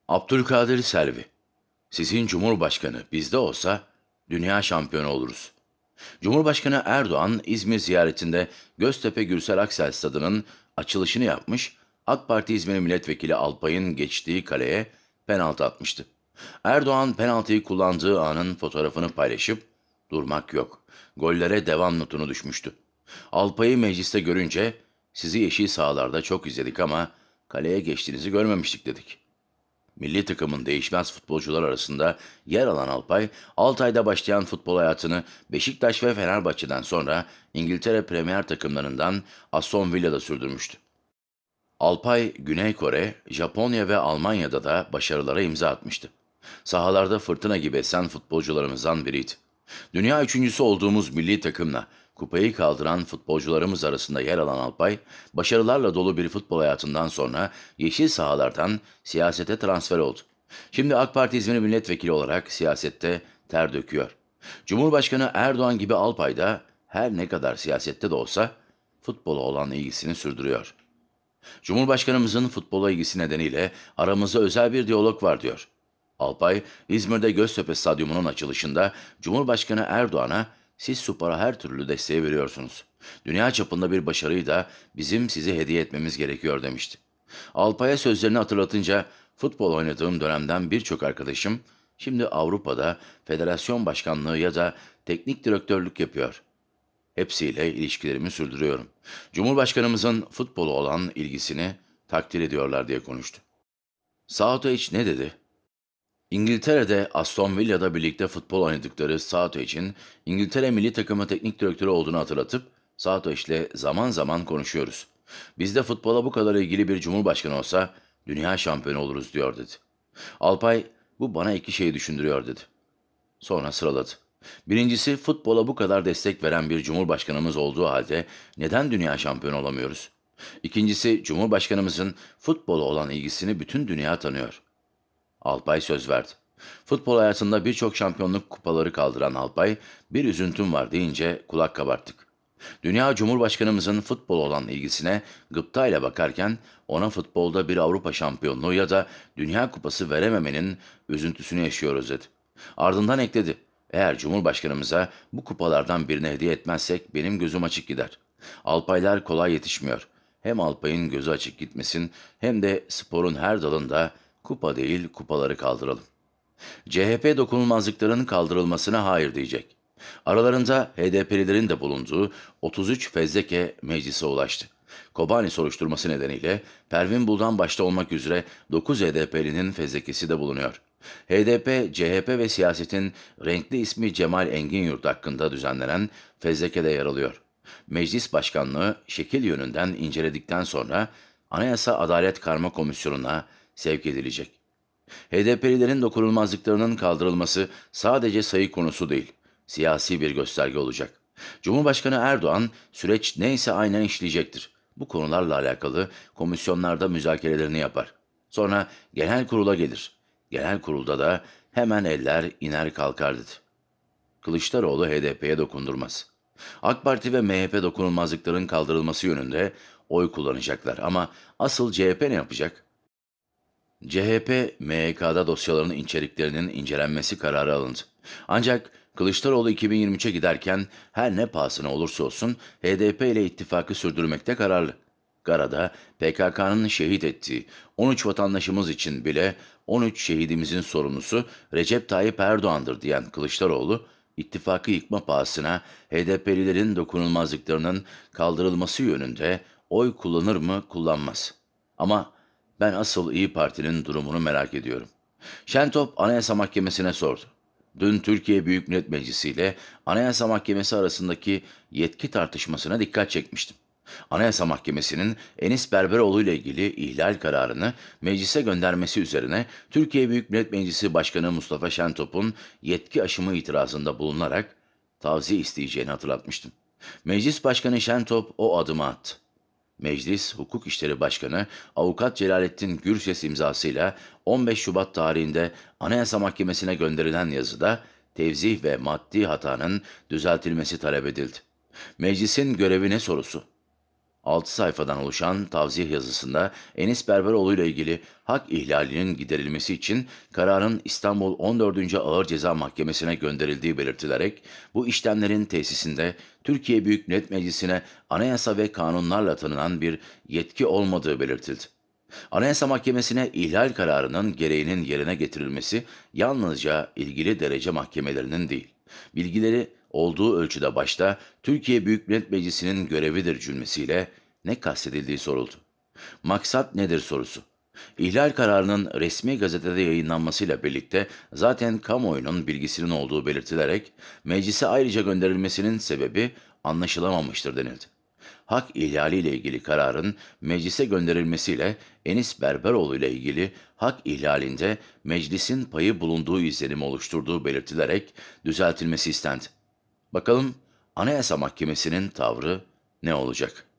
Abdülkadir Selvi, sizin Cumhurbaşkanı bizde olsa dünya şampiyonu oluruz. Cumhurbaşkanı Erdoğan İzmir ziyaretinde Göztepe Gürsel Aksel Stadı'nın açılışını yapmış, AK Parti İzmir Milletvekili Alpay'ın geçtiği kaleye penaltı atmıştı. Erdoğan penaltıyı kullandığı anın fotoğrafını paylaşıp durmak yok, gollere devam notunu düşmüştü. Alpay'ı mecliste görünce sizi yeşil sahalarda çok izledik ama kaleye geçtiğinizi görmemiştik dedik. Milli takımın değişmez futbolcular arasında yer alan Alpay, Altay'da başlayan futbol hayatını Beşiktaş ve Fenerbahçe'den sonra İngiltere Premier takımlarından Aston Villa'da sürdürmüştü. Alpay, Güney Kore, Japonya ve Almanya'da da başarılara imza atmıştı. Sahalarda fırtına gibi esen futbolcularımızdan biriydi. Dünya üçüncüsü olduğumuz milli takımla kupayı kaldıran futbolcularımız arasında yer alan Alpay, başarılarla dolu bir futbol hayatından sonra yeşil sahalardan siyasete transfer oldu. Şimdi AK Parti İzmir Milletvekili olarak siyasette ter döküyor. Cumhurbaşkanı Erdoğan gibi Alpay da her ne kadar siyasette de olsa futbola olan ilgisini sürdürüyor. Cumhurbaşkanımızın futbola ilgisi nedeniyle aramızda özel bir diyalog var diyor. Alpay, İzmir'de Göztepe Stadyumu'nun açılışında Cumhurbaşkanı Erdoğan'a siz Spor'a her türlü desteği veriyorsunuz. Dünya çapında bir başarıyı da bizim size hediye etmemiz gerekiyor demişti. Alpay'a sözlerini hatırlatınca futbol oynadığım dönemden birçok arkadaşım şimdi Avrupa'da federasyon başkanlığı ya da teknik direktörlük yapıyor. Hepsiyle ilişkilerimi sürdürüyorum. Cumhurbaşkanımızın futbolu olan ilgisini takdir ediyorlar diye konuştu. Southgate ne dedi? İngiltere'de Aston Villa'da birlikte futbol oynadıkları Southgate'in İngiltere milli takımı teknik direktörü olduğunu hatırlatıp Southgate'le zaman zaman konuşuyoruz. Bizde futbola bu kadar ilgili bir cumhurbaşkanı olsa dünya şampiyonu oluruz diyor dedi. Alpay bu bana iki şeyi düşündürüyor dedi. Sonra sıraladı. Birincisi futbola bu kadar destek veren bir cumhurbaşkanımız olduğu halde neden dünya şampiyonu olamıyoruz? İkincisi cumhurbaşkanımızın futbola olan ilgisini bütün dünya tanıyor. Alpay söz verdi. Futbol hayatında birçok şampiyonluk kupaları kaldıran Alpay, bir üzüntüm var deyince kulak kabarttık. Dünya Cumhurbaşkanımızın futbol olan ilgisine gıptayla bakarken ona futbolda bir Avrupa şampiyonluğu ya da Dünya Kupası verememenin üzüntüsünü yaşıyoruz dedi. Ardından ekledi. Eğer Cumhurbaşkanımıza bu kupalardan birini hediye etmezsek benim gözüm açık gider. Alpaylar kolay yetişmiyor. Hem Alpay'ın gözü açık gitmesin hem de sporun her dalında kupa değil kupaları kaldıralım. CHP dokunulmazlıkların kaldırılmasına hayır diyecek. Aralarında HDP'lilerin de bulunduğu 33 fezleke meclise ulaştı. Kobani soruşturması nedeniyle Pervin Buldan başta olmak üzere 9 HDP'linin fezlekesi de bulunuyor. HDP, CHP ve siyasetin renkli ismi Cemal Engin hakkında düzenlenen fezlekede yer alıyor. Meclis Başkanlığı şekil yönünden inceledikten sonra Anayasa Adalet Karma Komisyonu'na sevk edilecek. HDP'lilerin dokunulmazlıklarının kaldırılması sadece sayı konusu değil, siyasi bir gösterge olacak. Cumhurbaşkanı Erdoğan süreç neyse aynen işleyecektir. Bu konularla alakalı komisyonlarda müzakerelerini yapar. Sonra genel kurula gelir. Genel kurulda da hemen eller iner kalkar dedi. Kılıçdaroğlu HDP'ye dokundurmaz. AK Parti ve MHP dokunulmazlıkların kaldırılması yönünde oy kullanacaklar ama asıl CHP ne yapacak? CHP, MYK'da dosyalarının içeriklerinin incelenmesi kararı alındı. Ancak Kılıçdaroğlu 2023'e giderken her ne pahasına olursa olsun HDP ile ittifakı sürdürmekte kararlı. Gara'da PKK'nın şehit ettiği 13 vatandaşımız için bile 13 şehidimizin sorumlusu Recep Tayyip Erdoğan'dır diyen Kılıçdaroğlu, ittifakı yıkma pahasına HDP'lilerin dokunulmazlıklarının kaldırılması yönünde oy kullanır mı kullanmaz. Ama ben asıl İyi Parti'nin durumunu merak ediyorum. Şentop Anayasa Mahkemesi'ne sordu. Dün Türkiye Büyük Millet Meclisi ile Anayasa Mahkemesi arasındaki yetki tartışmasına dikkat çekmiştim. Anayasa Mahkemesi'nin Enis Berberoğlu ile ilgili ihlal kararını meclise göndermesi üzerine Türkiye Büyük Millet Meclisi Başkanı Mustafa Şentop'un yetki aşımı itirazında bulunarak tavsiye isteyeceğini hatırlatmıştım. Meclis Başkanı Şentop o adımı attı. Meclis Hukuk İşleri Başkanı Avukat Celalettin Gürses imzasıyla 15 Şubat tarihinde Anayasa Mahkemesi'ne gönderilen yazıda tevzih ve maddi hatanın düzeltilmesi talep edildi. Meclisin görevi ne sorusu? 6 sayfadan oluşan tavsiye yazısında Enis Berberoğlu ile ilgili hak ihlalinin giderilmesi için kararın İstanbul 14. Ağır Ceza Mahkemesi'ne gönderildiği belirtilerek bu işlemlerin tesisinde Türkiye Büyük Millet Meclisi'ne anayasa ve kanunlarla tanınan bir yetki olmadığı belirtildi. Anayasa Mahkemesi'ne ihlal kararının gereğinin yerine getirilmesi yalnızca ilgili derece mahkemelerinin değil, bilgileri olduğu ölçüde başta Türkiye Büyük Millet Meclisi'nin görevidir cümlesiyle ne kastedildiği soruldu. Maksat nedir sorusu. İhlal kararının resmi gazetede yayınlanmasıyla birlikte zaten kamuoyunun bilgisinin olduğu belirtilerek meclise ayrıca gönderilmesinin sebebi anlaşılamamıştır denildi. Hak ihlali ile ilgili kararın meclise gönderilmesiyle Enis Berberoğlu ile ilgili hak ihlalinde meclisin payı bulunduğu izlenimi oluşturduğu belirtilerek düzeltilmesi istendi. Bakalım Anayasa Mahkemesi'nin tavrı ne olacak?